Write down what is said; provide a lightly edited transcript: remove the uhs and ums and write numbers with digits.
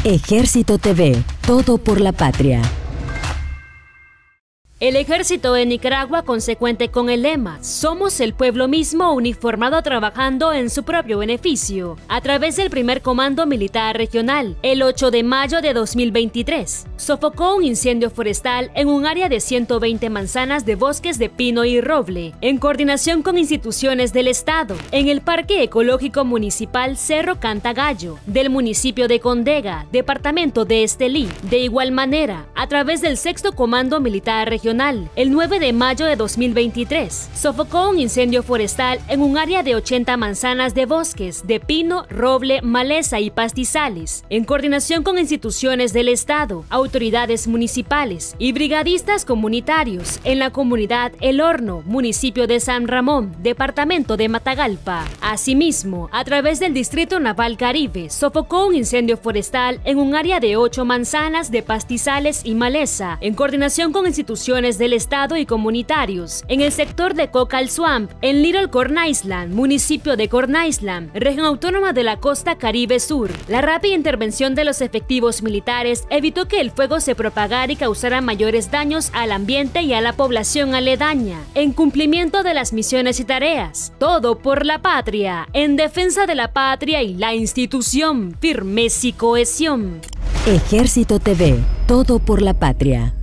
Ejército TV, todo por la patria. El ejército de Nicaragua, consecuente con el lema "Somos el pueblo mismo uniformado trabajando en su propio beneficio", a través del primer comando militar regional, el 8 de mayo de 2023, sofocó un incendio forestal en un área de 120 manzanas de bosques de pino y roble, en coordinación con instituciones del Estado, en el Parque Ecológico Municipal Cerro Cantagallo, del municipio de Condega, departamento de Estelí. De igual manera, a través del sexto comando militar regional, el 9 de mayo de 2023, sofocó un incendio forestal en un área de 80 manzanas de bosques de pino, roble, maleza y pastizales, en coordinación con instituciones del Estado, autoridades municipales y brigadistas comunitarios en la comunidad El Horno, municipio de San Ramón, departamento de Matagalpa. Asimismo, a través del Distrito Naval Caribe, sofocó un incendio forestal en un área de 8 manzanas de pastizales y maleza, en coordinación con instituciones del Estado y comunitarios, en el sector de Cocal Swamp, en Little Corn Island, municipio de Corn Island, región autónoma de la costa Caribe Sur. La rápida intervención de los efectivos militares evitó que el fuego se propagara y causara mayores daños al ambiente y a la población aledaña, en cumplimiento de las misiones y tareas. Todo por la patria, en defensa de la patria y la institución, firmeza y cohesión. Ejército TV, todo por la patria.